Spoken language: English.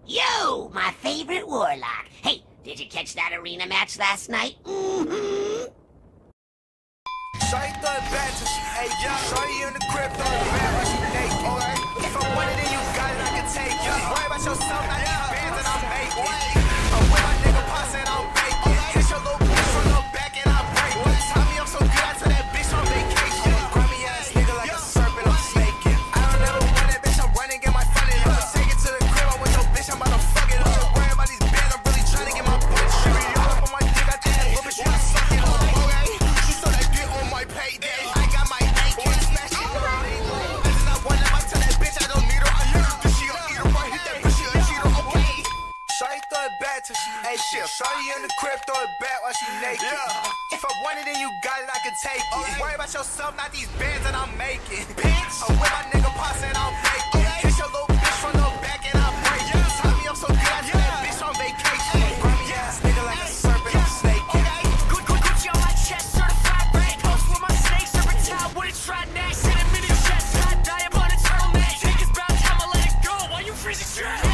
You, my favorite warlock. Hey, did you catch that arena match last night? Mm-hmm. Shawty throw it back till she ate. Shawty in the crib, throw it back while she naked. If I want it, then you got it, I can take it. Worry about yourself, not these bands that I'm making. I'm with my nigga Pops and I'm baking. Hit your little bitch from the back and I break it. Tommy, I'm so good, I tell that bitch on vacation. Grimy ass nigga like a serpent, I'm snaking. I don't ever want that bitch, I'm running, get my fun in. I'ma take it to the crib, I'm with your bitch, I'm about to fuck it up. Don't worry about these bands, I'm really trying to get my butt straight. All up on my dick, I think that little bitch wanna suck it up. She saw that dick on my payday. I got my AK, smash it around. I just not one of my tell that bitch I don't need her. I need her, cause she a eater, right? Hit that bitch, she a cheater, okay? Shawty throw it back till she ate shit. Shawty in the crib, throw it back while she naked. If I want it, then you got it, I can take it. Worry about yourself, not these bands that I'm making. Bitch, I'm with my nigga Pops and I'm baking. Hit your little bitch from the back and I break it. Tommy, I'm so good, I tell that bitch on vacation. Grimy ass nigga like a serpent, I'm snaking. Gucci on my chest, certified brand. Post with my snake, serpentine with a try next. Hit him in the chest, hot dive on a turtleneck. Take his bounce, I'ma let it go while you freeze it.